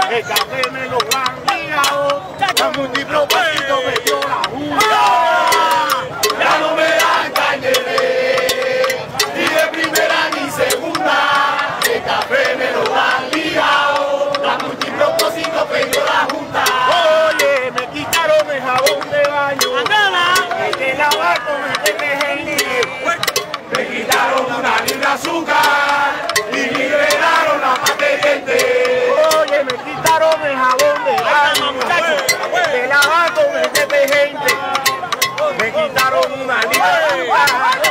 el café me lo han ligado, la multipropósito me dio la junta. Ya no me dan carnet, ni de primera ni segunda, el café me lo han ligado, la multipropósito me dio la junta. Oye, me quitaron el jabón de baño, el de lavar con el me quitaron una libra de azúcar y liberaron la pasta de dientes. Oye, me quitaron el jabón de baño, de lavar con el detergente. Me quitaron una libra de azúcar.